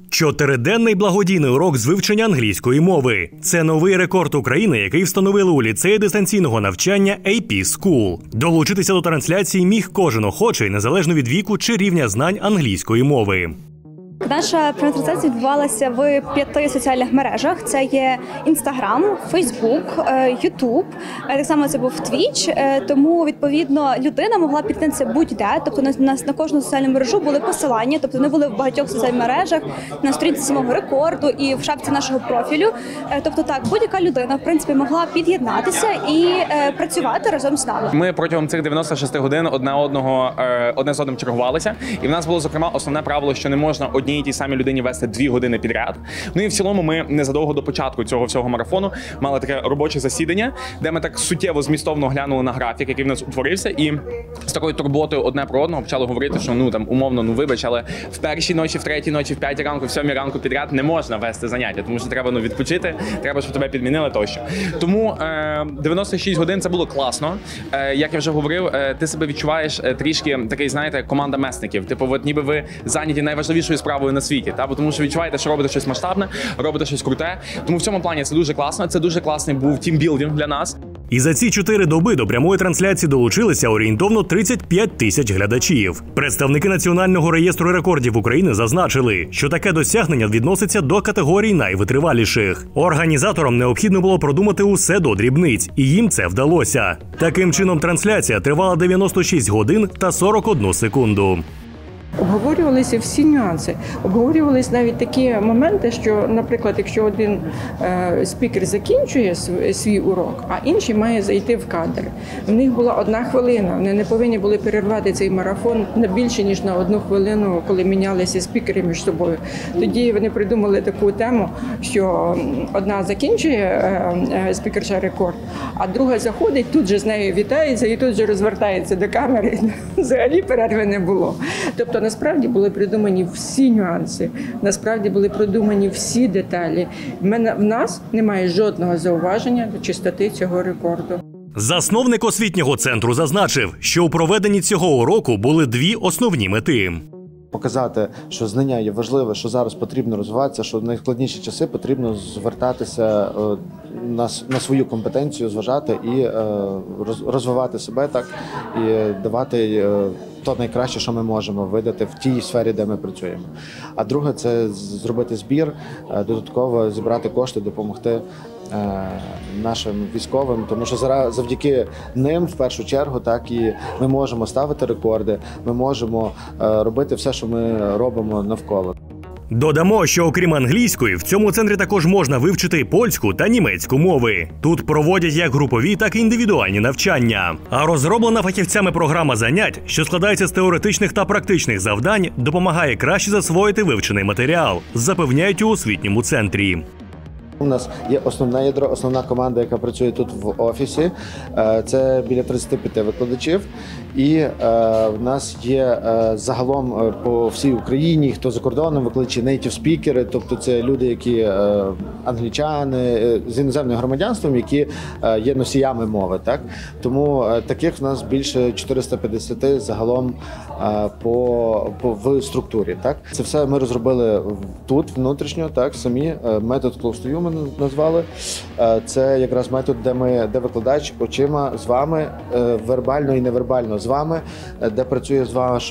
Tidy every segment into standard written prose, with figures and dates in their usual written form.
Чотириденний благодійний урок з вивчення англійської мови. Це новий рекорд України, який встановили у ліцеї дистанційного навчання AP School. Долучитися до трансляції міг кожен охочий, незалежно від віку чи рівня знань англійської мови. Наша трансляція відбувалася в 5 соціальних мережах. Це є Instagram, Facebook, YouTube, так само це був Twitch. Тому, відповідно, людина могла піти на це будь-де. Тобто на кожну соціальну мережу були посилання, тобто вони були в багатьох соціальних мережах, на сторінці самого рекорду і в шапці нашого профілю. Тобто так, будь-яка людина, в принципі, могла під'єднатися і працювати разом з нами. Ми протягом цих 96 годин одне з одним чергувалися. І в нас було, зокрема, основне правило, що не можна одній і тій самій людині вести 2 години підряд. Ну і в цілому ми незадовго до початку цього всього марафону мали таке робоче засідання, де ми так суттєво змістовно глянули на графік, який в нас утворився, і з такою турботою одне про одного почали говорити, що умовно, вибач, але в першій ночі, в третій ночі, в 5 ранку, в 7 ранку підряд не можна вести заняття, тому що треба відпочити, треба, щоб тебе підмінили тощо. Тому 96 годин це було класно. Як я вже говорив, ти себе відчуваєш трішки такий, знаєте, команда месників. Типу, ніби ви зайняті найважливішою справою на світі, тому що відчуваєте, що робите щось масштабне, робите щось круте. Тому в цьому плані це дуже класно. Це дуже класний був тімбілдинг для нас. І за ці 4 доби до прямої трансляції долучилися орієнтовно 35 тисяч глядачів. Представники Національного реєстру рекордів України зазначили, що таке досягнення відноситься до категорії найвитриваліших. Організаторам необхідно було продумати усе до дрібниць, і їм це вдалося. Таким чином, трансляція тривала 96 годин та 41 секунду. Обговорювалися всі нюанси. Обговорювалися навіть такі моменти, що, наприклад, якщо один спікер закінчує свій урок, а інший має зайти в кадр. В них була 1 хвилина. Вони не повинні були перервати цей марафон на більше, ніж на 1 хвилину, коли мінялися спікери між собою. Тоді вони придумали таку тему, що одна закінчує спікерша рекорд, а друга заходить, тут же з нею вітається і тут же розвертається до камери. Взагалі перерви не було. Тобто, насправді були придумані всі нюанси, насправді були продумані всі деталі. В нас немає жодного зауваження до чистоти цього рекорду. Засновник освітнього центру зазначив, що у проведенні цього уроку були 2 основні мети. Показати, що знання є важливе, що зараз потрібно розвиватися, що в найскладніші часи потрібно звертатися на свою компетенцію, зважати і розвивати себе так, і давати то найкраще, що ми можемо видати в тій сфері, де ми працюємо. А друге – це зробити збір, додатково зібрати кошти, допомогти нашим військовим, тому що завдяки ним, в першу чергу, так і ми можемо ставити рекорди, ми можемо робити все, що ми робимо навколо. Додамо, що окрім англійської, в цьому центрі також можна вивчити польську та німецьку мови. Тут проводять як групові, так і індивідуальні навчання. А розроблена фахівцями програма занять, що складається з теоретичних та практичних завдань, допомагає краще засвоїти вивчений матеріал, запевняють у освітньому центрі. У нас є основне ядро, основна команда, яка працює тут в офісі. Це біля 35 викладачів. І в нас є загалом по всій Україні, хто за кордоном, викладачі native speaker, тобто це люди, які англічани, з іноземним громадянством, які є носіями мови. Так? Тому таких в нас більше 450 загалом в структурі. Так? Це все ми розробили тут, внутрішньо, так, самі. Метод Close to You ми назвали. Це якраз метод, де викладач очима з вами, вербально і невербально з вами, де працює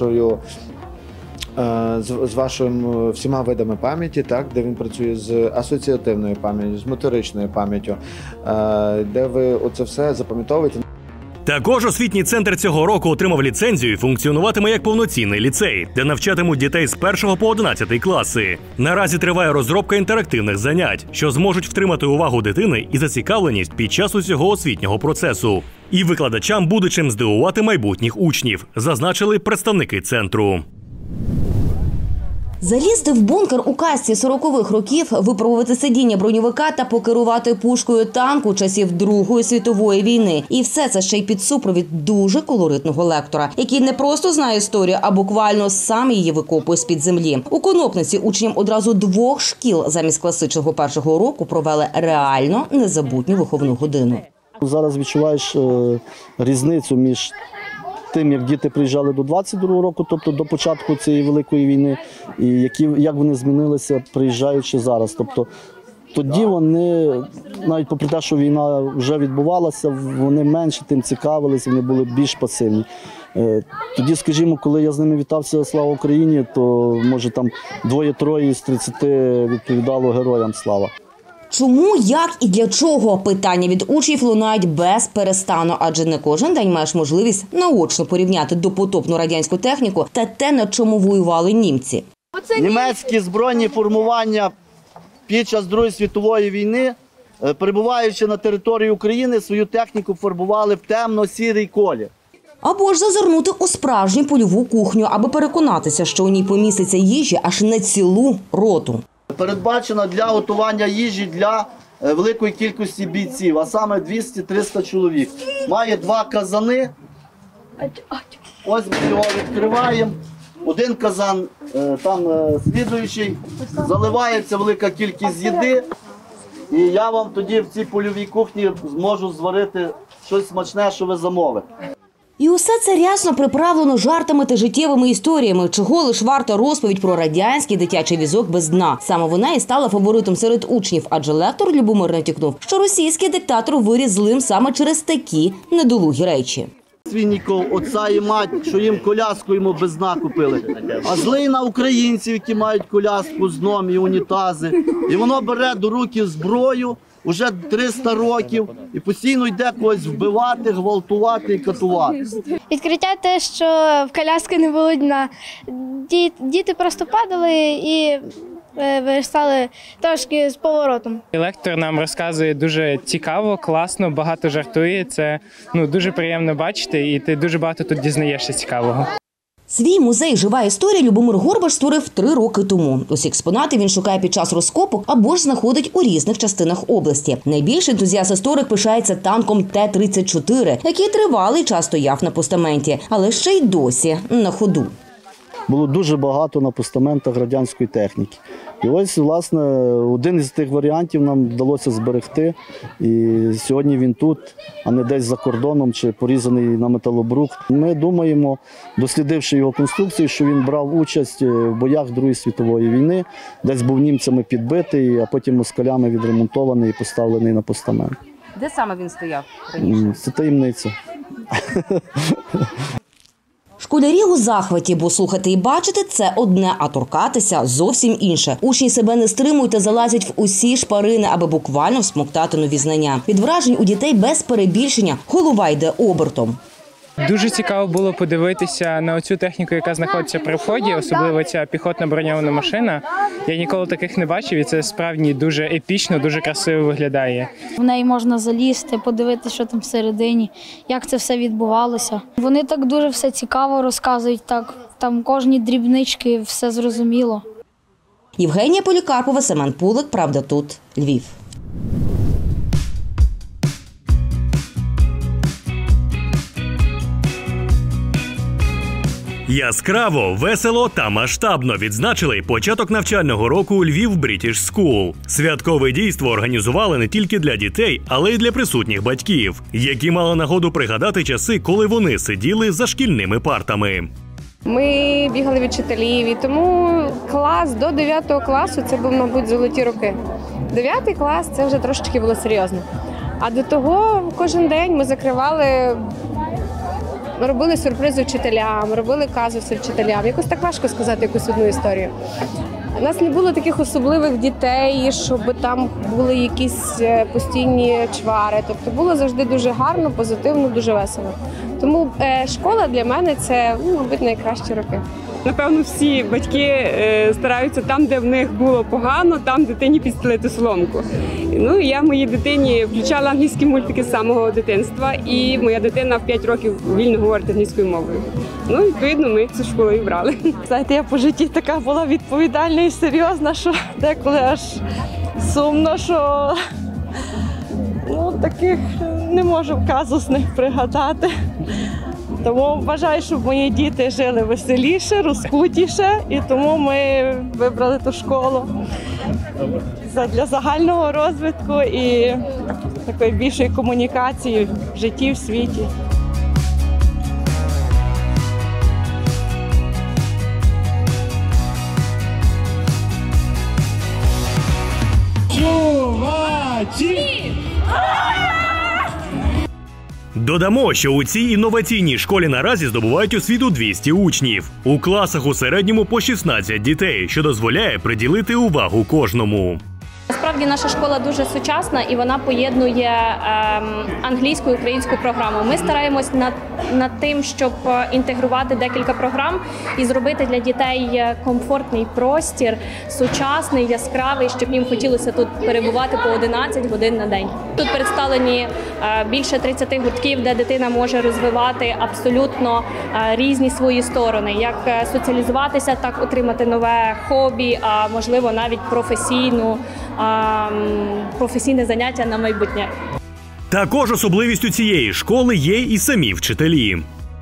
з вашими всіма видами пам'яті, так, де він працює з асоціативною пам'яттю, з моторичною пам'яттю, де ви оце все запам'ятовуєте. Також освітній центр цього року отримав ліцензію і функціонуватиме як повноцінний ліцей, де навчатимуть дітей з 1 по 11 класи. Наразі триває розробка інтерактивних занять, що зможуть втримати увагу дитини і зацікавленість під час усього освітнього процесу. І викладачам буде чим здивувати майбутніх учнів, зазначили представники центру. Залізти в бункер у казці 40-х років, випробувати сидіння броньовика та покерувати пушкою танку часів Другої світової війни. І все це ще й під супровід дуже колоритного лектора, який не просто знає історію, а буквально сам її викопує з-під землі. У Конопниці учням одразу 2 шкіл замість класичного першого уроку провели реально незабутню виховну годину. Зараз відчуваєш різницю між тим, як діти приїжджали до 22-го року, тобто до початку цієї великої війни, і як вони змінилися, приїжджаючи зараз. Тобто тоді вони, навіть попри те, що війна вже відбувалася, вони менше тим цікавилися, вони були більш пасивні. Тоді, скажімо, коли я з ними вітався «Слава Україні», то, може, там 2-3 з 30 відповідало «Героям слава». Чому, як і для чого? Питання від учнів лунають без перестану, адже не кожен день маєш можливість наочно порівняти допотопну радянську техніку та те, на чому воювали німці. Німецькі збройні формування під час Другої світової війни, перебуваючи на території України, свою техніку фарбували в темно-сірий колір. Або ж зазирнути у справжню польову кухню, аби переконатися, що у ній поміститься їжі аж на цілу роту. Передбачена для готування їжі для великої кількості бійців, а саме 200-300 чоловік. Має 2 казани. Ось ми його відкриваємо. Один казан, там слідуючий, заливається велика кількість їди. І я вам тоді в цій польовій кухні зможу зварити щось смачне, що ви замовите. І усе це рясно приправлено жартами та життєвими історіями, чого лиш варта розповідь про радянський дитячий візок без дна. Саме вона і стала фаворитом серед учнів, адже лектор Любомир натякнув, що російський диктатор виріс злим саме через такі недолугі речі. Свинніков, отця і мать, що їм коляску йому без дна купили. А злий на українців, які мають коляску з дном і унітази. І воно бере до руки зброю, уже 300 років, і постійно йде когось вбивати, гвалтувати і катувати. Відкриття те, що в коляски не було дна. Діти просто падали і стали трошки з поворотом. Лектор нам розказує дуже цікаво, класно, багато жартує. Це дуже приємно бачити, і ти дуже багато тут дізнаєшся цікавого. Свій музей «Жива історія» Любомир Горбаш створив 3 роки тому. Усі експонати він шукає під час розкопок або ж знаходить у різних частинах області. Найбільше ентузіаст-історик пишається танком Т-34, який тривалий час стояв на постаменті, але ще й досі на ходу. Було дуже багато на постаментах радянської техніки. І ось, власне, один із тих варіантів нам вдалося зберегти. І сьогодні він тут, а не десь за кордоном чи порізаний на металобрухт. Ми думаємо, дослідивши його конструкцію, що він брав участь в боях Другої світової війни, десь був німцями підбитий, а потім москалями відремонтований і поставлений на постамент. Де саме він стояв раніше? Це таємниця. Школярі у захваті, бо слухати і бачити – це одне, а торкатися – зовсім інше. Учні себе не стримують та залазять в усі шпарини, аби буквально всмоктати нові знання. Від вражень у дітей без перебільшення голова йде обертом. Дуже цікаво було подивитися на оцю техніку, яка знаходиться при вході, особливо ця піхотна броньована машина. Я ніколи таких не бачив, і це справді дуже епічно, дуже красиво виглядає. В неї можна залізти, подивитися, що там всередині, як це все відбувалося. Вони так дуже все цікаво розказують, так там кожні дрібнички, все зрозуміло. Євгенія Полікарпова, Семен Пулик, «Правда тут», Львів. Яскраво, весело та масштабно відзначили початок навчального року у Львів British School. Святкове дійство організували не тільки для дітей, але й для присутніх батьків, які мали нагоду пригадати часи, коли вони сиділи за шкільними партами. Ми бігали від вчителів, і тому клас до 9 класу – це був, мабуть, золоті роки. 9 клас – це вже трошечки було серйозно. А до того кожен день ми закривали, робили сюрпризи вчителям, робили казуси вчителям. Якось так важко сказати якусь одну історію. У нас не було таких особливих дітей, щоб там були якісь постійні чвари. Тобто було завжди дуже гарно, позитивно, дуже весело. Тому школа для мене – це, мабуть, найкращі роки. Напевно, всі батьки стараються там, де в них було погано, там дитині підстелити соломку. Я моїй дитині включала англійські мультики з самого дитинства, і моя дитина в 5 років вільно говорить англійською мовою. Відповідно, ми цю школу і брали. Знаєте, я по житті така була відповідальна і серйозна, що деколи аж сумно, що таких не можу казусних пригадати. Тому вважаю, щоб мої діти жили веселіше, розкутіше, і тому ми вибрали ту школу для загального розвитку і такої більшої комунікації в житті, в світі. Додамо, що у цій інноваційній школі наразі здобувають освіту 200 учнів. У класах у середньому по 16 дітей, що дозволяє приділити увагу кожному. Насправді наша школа дуже сучасна і вона поєднує англійську і українську програму. Ми стараємось над тим, щоб інтегрувати декілька програм і зробити для дітей комфортний простір, сучасний, яскравий, щоб їм хотілося тут перебувати по 11 годин на день. Тут представлені більше 30 гуртків, де дитина може розвивати абсолютно різні свої сторони, як соціалізуватися, так отримати нове хобі, а можливо навіть професійне заняття на майбутнє. Також особливістю цієї школи є і самі вчителі.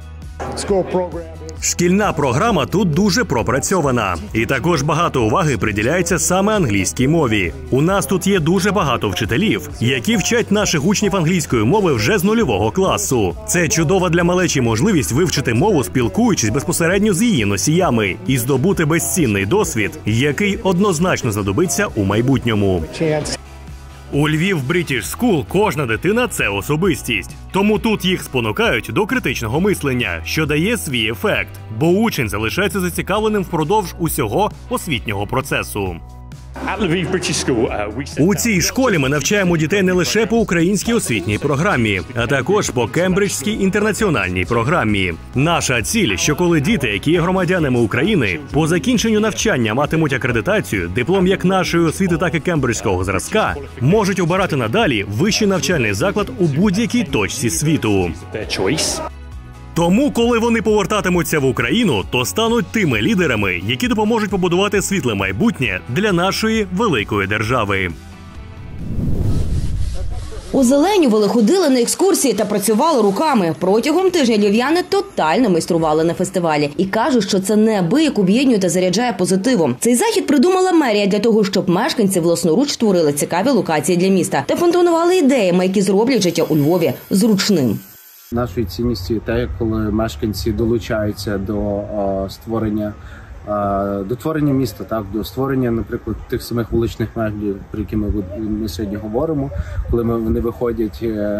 Шкільна програма тут дуже пропрацьована. І також багато уваги приділяється саме англійській мові. У нас тут є дуже багато вчителів, які вчать наших учнів англійської мови вже з нульового класу. Це чудова для малечі можливість вивчити мову, спілкуючись безпосередньо з її носіями, і здобути безцінний досвід, який однозначно знадобиться у майбутньому. У Львів British School кожна дитина – це особистість. Тому тут їх спонукають до критичного мислення, що дає свій ефект, бо учень залишається зацікавленим впродовж усього освітнього процесу. У цій школі ми навчаємо дітей не лише по українській освітній програмі, а також по Кембриджській інтернаціональній програмі. Наша ціль, що коли діти, які є громадянами України, по закінченню навчання матимуть акредитацію, диплом як нашої освіти, так і кембриджського зразка, можуть обирати надалі вищий навчальний заклад у будь-якій точці світу. Тому, коли вони повертатимуться в Україну, то стануть тими лідерами, які допоможуть побудувати світле майбутнє для нашої великої держави. Озеленювали, ходили на екскурсії та працювали руками. Протягом тижня львів'яни тотально майстрували на фестивалі. І кажуть, що це неабияк об'єднує та заряджає позитивом. Цей захід придумала мерія для того, щоб мешканці власноруч створили цікаві локації для міста та фонтанували ідеями, які зроблять життя у Львові зручним. Нашою цінністю є те, коли мешканці долучаються до створення міста, так, до створення, наприклад, тих самих вуличних меблів, про які ми сьогодні говоримо, коли вони виходять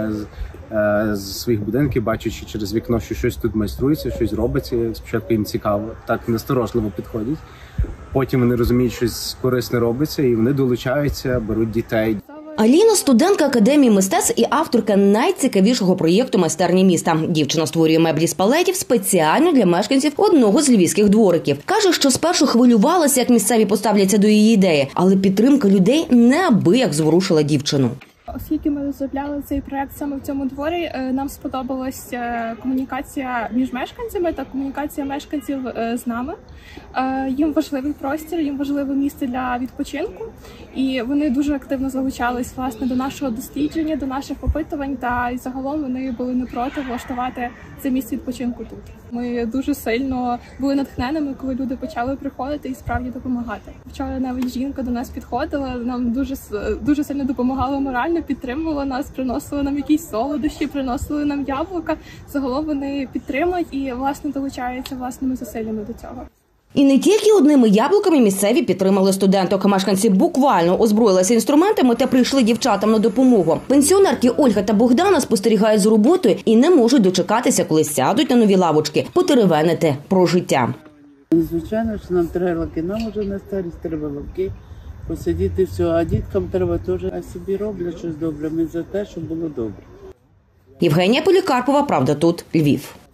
з своїх будинків, бачачи через вікно, що щось тут майструється, щось робиться. Спочатку їм цікаво, так насторожливо підходять. Потім вони розуміють, що щось корисне робиться, і вони долучаються, беруть дітей. Аліна – студентка Академії мистецтв і авторка найцікавішого проєкту «Майстерня міста». Дівчина створює меблі з палетів спеціально для мешканців одного з львівських двориків. Каже, що спершу хвилювалася, як місцеві поставляться до її ідеї, але підтримка людей неабияк зворушила дівчину. Оскільки ми розробляли цей проект саме в цьому дворі, нам сподобалась комунікація між мешканцями та комунікація мешканців з нами. Їм важливий простір, їм важливе місце для відпочинку, і вони дуже активно залучались, власне, до нашого дослідження, до наших опитувань, та й загалом вони були не проти влаштувати це місце відпочинку тут. Ми дуже сильно були натхненими, коли люди почали приходити і справді допомагати. Вчора навіть жінка до нас підходила, нам дуже сильно допомагала морально, підтримувала нас, приносила нам якісь солодощі, приносили нам яблука. Загалом вони підтримують і, власне, долучаються власними зусиллями до цього. І не тільки одними яблуками місцеві підтримали студенток. Мешканці буквально озброїлися інструментами та прийшли дівчатам на допомогу. Пенсіонерки Ольга та Богдана спостерігають за роботою і не можуть дочекатися, коли сядуть на нові лавочки, потеревенити про життя. Звичайно, що нам треба лавки, нам вже на старість треба лавки, посидіти все, а діткам треба теж, а собі роблять щось добре. Ми за те, щоб було добре. Євгенія Полікарпова, «Правда тут», Львів.